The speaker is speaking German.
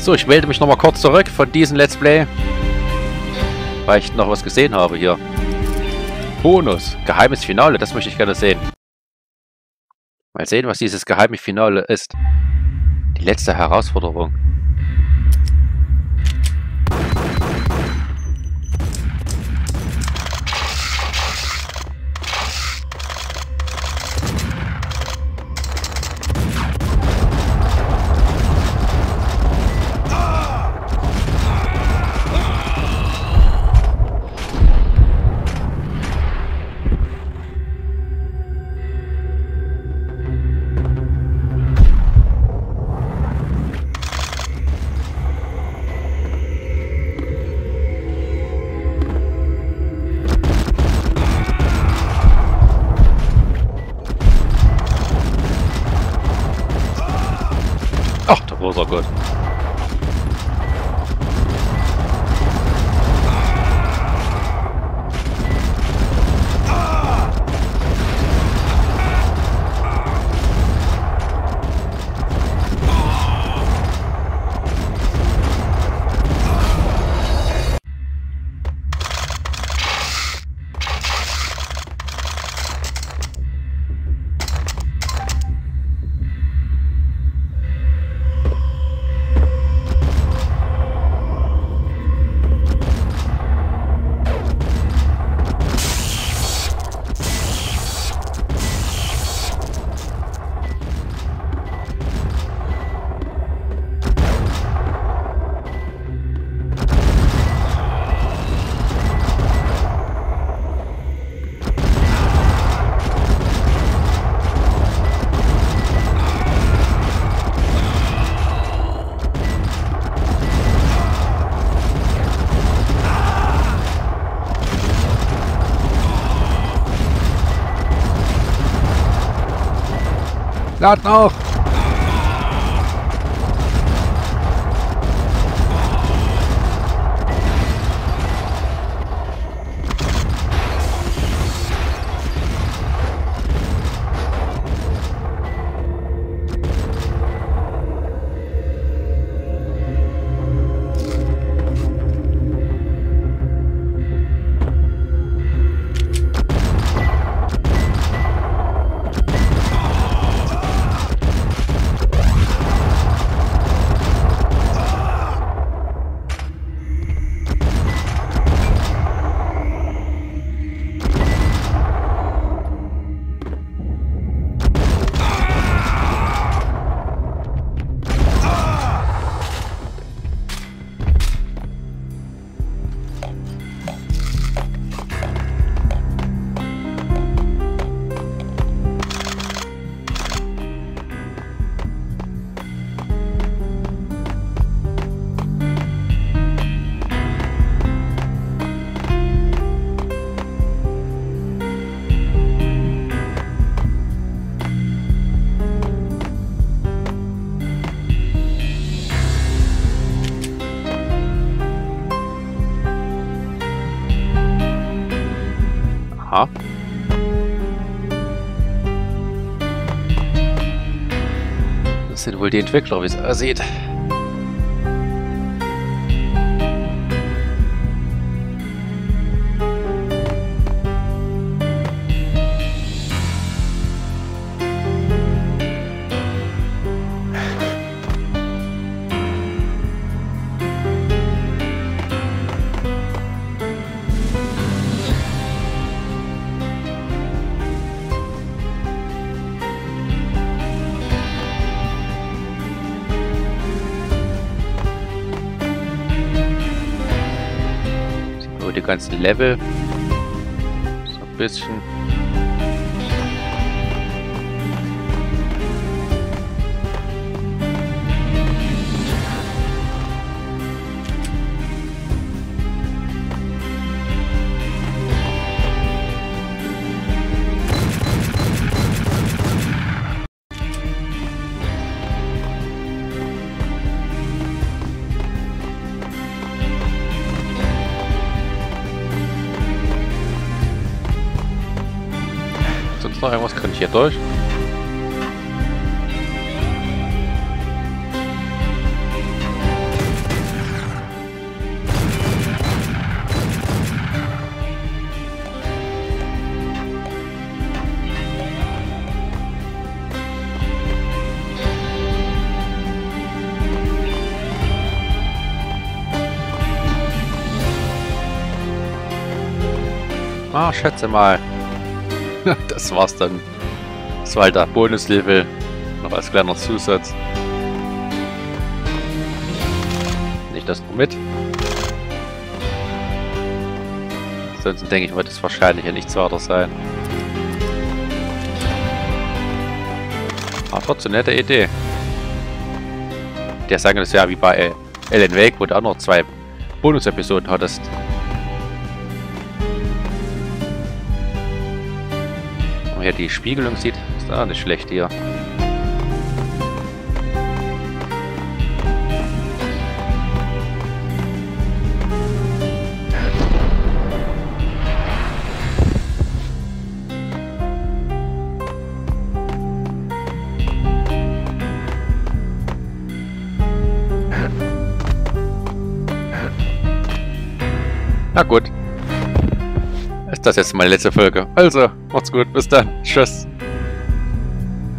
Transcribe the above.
So, ich melde mich nochmal kurz zurück von diesem Let's Play, weil ich noch was gesehen habe hier. Bonus, geheimes Finale, das möchte ich gerne sehen. Mal sehen, was dieses geheime Finale ist. Die letzte Herausforderung. Ach, da war er gut. Laden auf! Aha. Das sind wohl die Entwickler, wie es aussieht. Die ganzen Level. So ein bisschen. Sonst noch irgendwas? Kann ich hier durch? Ah, schätze mal. Das war's dann. Das war halt der Bonuslevel. Noch als kleiner Zusatz. Nicht das noch mit. Ansonsten denke ich, wird es wahrscheinlich ja nichts weiter sein. Aber trotzdem eine nette Idee. Der sagen, das ist ja wie bei Alan Wake, wo du auch noch 2 Bonus-Episoden hattest. Wenn man hier die Spiegelung sieht, ist auch nicht schlecht hier. Na gut. Ist das jetzt meine letzte Folge. Also, macht's gut. Bis dann. Tschüss.